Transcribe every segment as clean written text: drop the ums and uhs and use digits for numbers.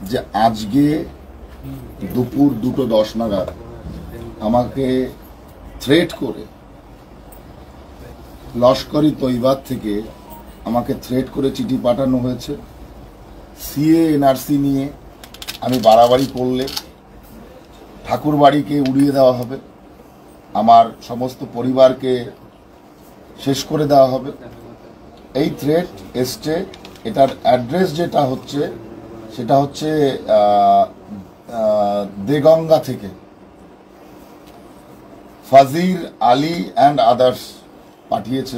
যে আজকে দুপুর 2:10 নাগাদ আমাকে থ্রেট করে লস্করি তৈবার থেকে আমাকে থ্রেট করে চিঠি পাঠানো হয়েছে। সিএ এনআরসি নিয়ে আমি বাড়াবাড়ি করলে ঠাকুর বাড়িকে উড়িয়ে দেওয়া হবে, আমার সমস্ত পরিবারকে শেষ করে দেওয়া হবে, এই থ্রেট এসছে। এটার অ্যাড্রেস যেটা হচ্ছে সেটা হচ্ছে দেগঙ্গা থেকে ফাজির আলী অ্যান্ড আদার্স পাঠিয়েছে।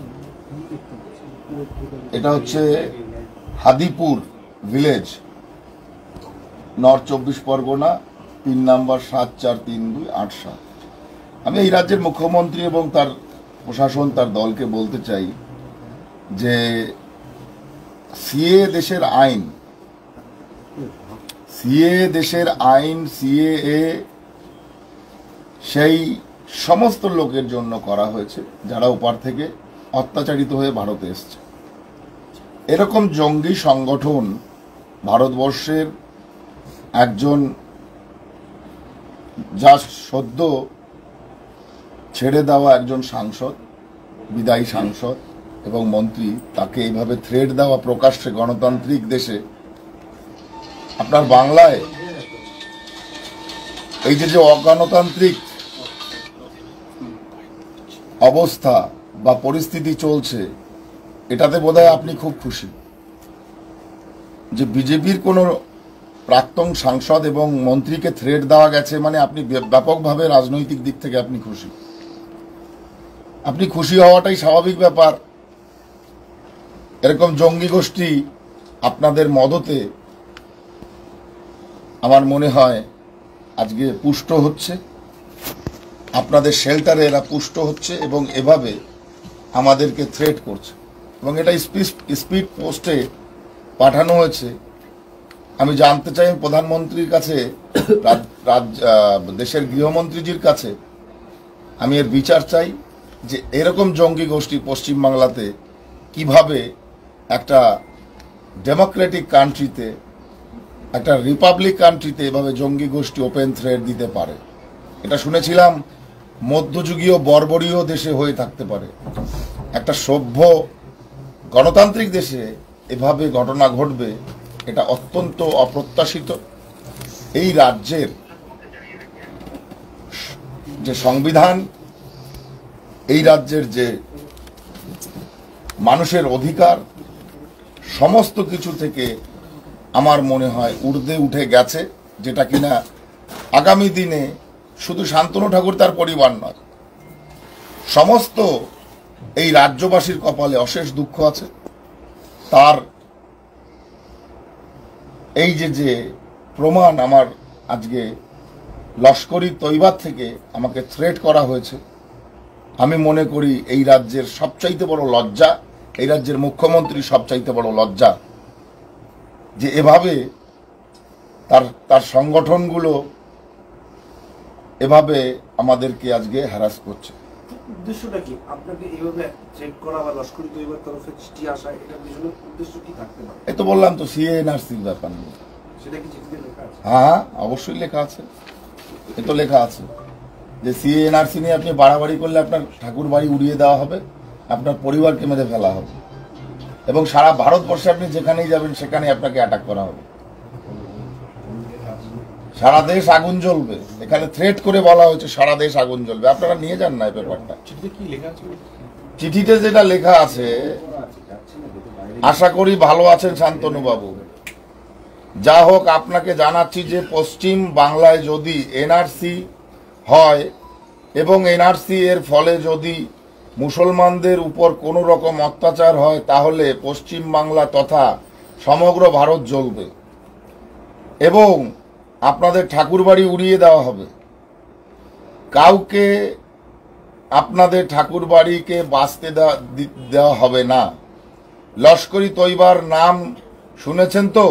এটা হচ্ছে Hadipur village, north 24 Pargana, pin number 743287। আমি এই রাজ্যের মুখ্যমন্ত্রী এবং তার প্রশাসন, তার দলকে বলতে চাই যে সিএ দেশের আইন, সিএএ সেই সমস্ত লোকের জন্য করা হয়েছে যারা ওপার থেকে অত্যাচারিত হয়ে ভারতে এসছে। এরকম জঙ্গি সংগঠন ভারতবর্ষের একজন যা সদ্য ছেড়ে দেওয়া একজন সাংসদ, বিদায়ী সাংসদ এবং মন্ত্রী, তাকে এইভাবে থ্রেট দেওয়া প্রকাশ্যে গণতান্ত্রিক দেশে, আপনার বাংলায় এই যে অগণতান্ত্রিক অবস্থা বা পরিস্থিতি চলছে, এটাতে বোধহয় আপনি খুব খুশি যে বিজেপির কোনো প্রাক্তন সাংসদ এবং মন্ত্রীকে থ্রেট দেওয়া গেছে, মানে আপনি ব্যাপকভাবে রাজনৈতিক দিক থেকে আপনি খুশি। আপনি খুশি হওয়াটাই স্বাভাবিক ব্যাপার। এরকম জঙ্গি গোষ্ঠী আপনাদের মদতে আমার মনে হয় আজকে পুষ্ট হচ্ছে, আপনাদের শেল্টারে এরা পুষ্ট হচ্ছে এবং এভাবে আমাদেরকে থ্রেট করছে এবং এটা স্পিড পোস্টে পাঠানো হয়েছে। আমি জানতে চাই প্রধানমন্ত্রীর কাছে, দেশের গৃহমন্ত্রীজির কাছে আমি এর বিচার চাই যে এরকম জঙ্গি গোষ্ঠী পশ্চিমবাংলাতে কিভাবে একটা ডেমোক্রেটিক কান্ট্রিতে, একটা রিপাবলিক কান্ট্রিতে এভাবে জঙ্গি গোষ্ঠী ওপেন থ্রেট দিতে পারে। এটা শুনেছিলাম মধ্যযুগীয় বর্বরীয় দেশে হয়ে থাকতে পারে, একটা সভ্য গণতান্ত্রিক দেশে এভাবে ঘটনা ঘটবে, এটা অত্যন্ত অপ্রত্যাশিত। এই রাজ্যের যে সংবিধান, এই রাজ্যের যে মানুষের অধিকার, সমস্ত কিছু থেকে আমার মনে হয় ঊর্ধ্বে উঠে গেছে, যেটা কিনা আগামী দিনে শুধু শান্তনু ঠাকুর তার পরিবার নয়, সমস্ত এই রাজ্যবাসীর কপালে অশেষ দুঃখ আছে। তার এই যে প্রমাণ আমার আজকে লস্করি তৈবার থেকে আমাকে থ্রেট করা হয়েছে, আমি মনে করি এই রাজ্যের সবচাইতে বড় লজ্জা, এই রাজ্যের মুখ্যমন্ত্রী সবচাইতে বড় লজ্জা যে এভাবে তার সংগঠনগুলো এভাবে আমাদেরকে আজকে হ্যারাস করছে। উদ্দেশ্যটা কি? আপনাকে এইভাবে থ্রেট করা বা লস্করি তৈবার তরফে চিঠি আসা, এটার পিছনে উদ্দেশ্য কি থাকতে পারে? এই তো বললাম তো সিএ এনআরসির ব্যাপার নিয়ে। সেটা কি চিঠিতে লেখা আছে? হ্যাঁ, অবশ্যই লেখা আছে। এ তো লেখা আছে যে সিএ এনআরসি নিয়ে আপনি বাড়াবাড়ি করলে আপনার ঠাকুর বাড়ি উড়িয়ে দেওয়া হবে, আপনার পরিবারকে মেরে ফেলা হবে এবং সারা ভারতবর্ষে আপনি যেখানেই যাবেন সেখানেই আপনাকে অ্যাটাক করা হবে, সারা দেশ আগুন জ্বলবে। এখানে থ্রেট করে বলা হয়েছে সারা দেশ আগুন জ্বলবে। আপনারা নিয়ে যান না এই পেপারটা। চিঠিতে যেটা লেখা আছে, আশা করি ভালো আছেন শান্তনু বাবু। যা হোক, আপনাকে জানাচ্ছি যে পশ্চিম বাংলায় যদি এনআরসি হয় এবং এনআরসি এর ফলে যদি মুসলমানদের উপর কোনো রকম অত্যাচার হয়, তাহলে পশ্চিম বাংলা তথা সমগ্র ভারত জ্বলবে এবং আপনাদের ঠাকুর বাড়ি উড়িয়ে দেওয়া হবে। কাউকে আপনাদের ঠাকুর বাড়িকে বাঁচতে দেওয়া হবে না। লস্করি তৈবার নাম শুনেছেন তো?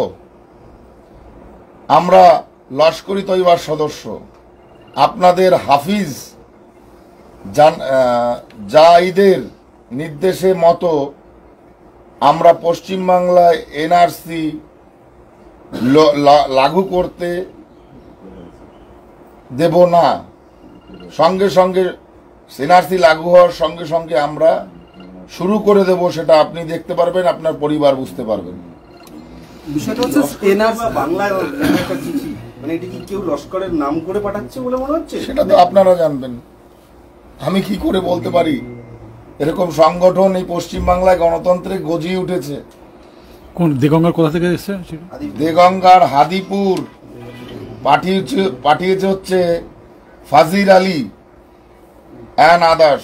আমরা লস্করি তৈবার সদস্য। আপনাদের হাফিজ জাহিদের নির্দেশে মতো আমরা পশ্চিমবাংলায় এনআরসি লাগু করতে দেব না। সঙ্গে সঙ্গে এনআরসি লাগু হওয়ার সঙ্গে সঙ্গে আমরা শুরু করে দেব, সেটা আপনি দেখতে পারবেন, আপনার পরিবার বুঝতে পারবেন। বিষয়টা হচ্ছে এনআরসি বাংলায় একটা চিঠি, মানে এটা কি কেউ লস্করের নাম করে পাঠাচ্ছে বলে মনে হচ্ছে? সেটা তো আপনারা জানবেন, আমি কি করে বলতে পারি? এরকম সংগঠন এই পশ্চিমবাংলায় গণতন্ত্রে গজিয়ে উঠেছে। কোন দেগঙ্গার কোথা থেকে এসেছে? দেগঙ্গার হাদিপুর পাঠিয়েছে হচ্ছে Fazir Ali and others,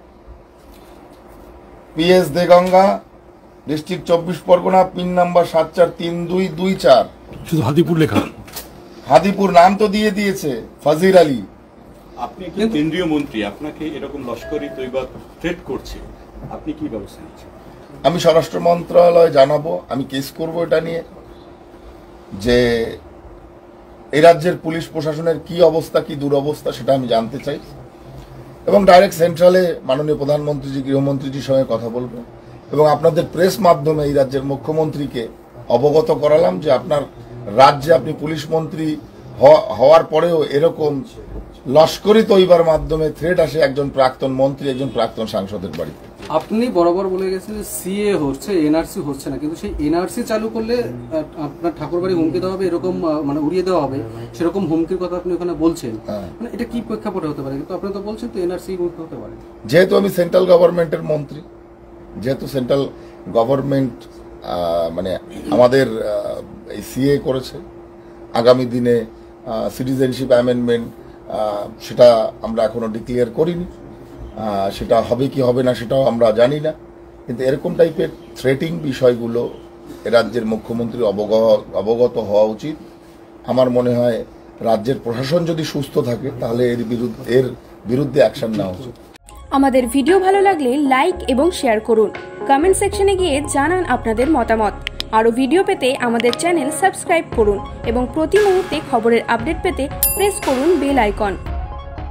PS Deganga, district 24 Pargana, pin number 743224। শুধু হাদিপুর লেখা? হাদিপুর নাম তো দিয়ে দিয়েছে ফাজির আলী। আপনি একজন কেন্দ্রীয় মন্ত্রী, আপনাকে এরকম লস্করি তৈবার থ্রেট করছে, আপনি কি ব্যবস্থা নিচ্ছেন? আমি স্বরাষ্ট্র মন্ত্রণালয় জানাবো, আমি কেস করব এটা নিয়ে, যে এই রাজ্যের পুলিশ প্রশাসনের কি অবস্থা, কি দুরবস্থা, সেটা আমি জানতে চাই। এবং ডাইরেক্ট সেন্ট্রালে মাননীয় প্রধানমন্ত্রীজি, গৃহমন্ত্রীজির সঙ্গে কথা বলবো, এবং আপনাদের প্রেস মাধ্যমে এই রাজ্যের মুখ্যমন্ত্রীকে অবগত করালাম যে আপনার রাজ্যে আপনি পুলিশ মন্ত্রী হওয়ার পরেও এরকম লস্করি তৈবার মাধ্যমে থ্রেট আসে একজন প্রাক্তন মন্ত্রী, একজন প্রাক্তন সাংসদের বাড়িতে। আপনি বরাবর বলে গেছেন যে সিএ হচ্ছে, এনআরসি হচ্ছে না, কিন্তু সেই এনআরসি চালু করলে আপনার ঠাকুরবাড়ি হুমকি দেওয়া হবে, এরকম মানে উড়িয়ে দেওয়া হবে, সেরকম হুমকির কথা আপনি ওখানে বলছেন। মানে এটা কি প্রেক্ষাপটে হতে পারে? কিন্তু আপনি তো বলছেন তো এনআরসি হুমকি হতে পারে। যেহেতু আমি সেন্ট্রাল গভর্নমেন্টের মন্ত্রী, যেহেতু সেন্ট্রাল গভর্নমেন্ট মানে আমাদের এই সিএ করেছে, আগামী দিনে সিটিজেনশিপ অ্যামেন্ডমেন্ট, সেটা আমরা এখনো ডিক্লেয়ার করিনি, সেটা হবে কি হবে না সেটাও আমরা জানি না, কিন্তু এরকম টাইপের থ্রেটিং বিষয়গুলো রাজ্যের মুখ্যমন্ত্রী অবগত হওয়া উচিত। আমার মনে হয় রাজ্যের প্রশাসন যদি সুস্থ থাকে তাহলে এর বিরুদ্ধে অ্যাকশন নেওয়া উচিত। আমাদের ভিডিও ভালো লাগলে লাইক এবং শেয়ার করুন, কমেন্ট সেকশনে গিয়ে জানান আপনাদের মতামত। আরও ভিডিও পেতে আমাদের চ্যানেল সাবস্ক্রাইব করুন এবং প্রতি মুহূর্তে খবরের আপডেট পেতে প্রেস করুন বেল আইকন।